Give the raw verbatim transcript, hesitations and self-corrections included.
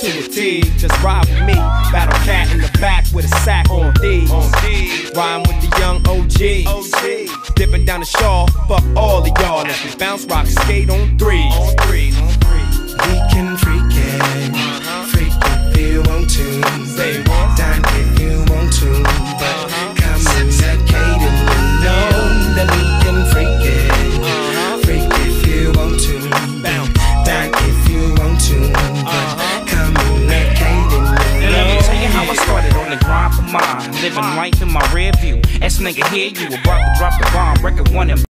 to a T. Just ride with me. Battle cat in the back with a sack on D. Rhyme with the young O Gs. Dipping down the shawl, fuck all of y'all. As we bounce, rock, skate on threes. We can freak it, freak if you want to, dine if you want to, but communicate and you know that we can freak it, freak if you want to, dine if you want to, but communicate and you know. Let me tell you how I started on the grind for mine, living life in my rear view. Ass nigga, here you about to drop the bomb, record one and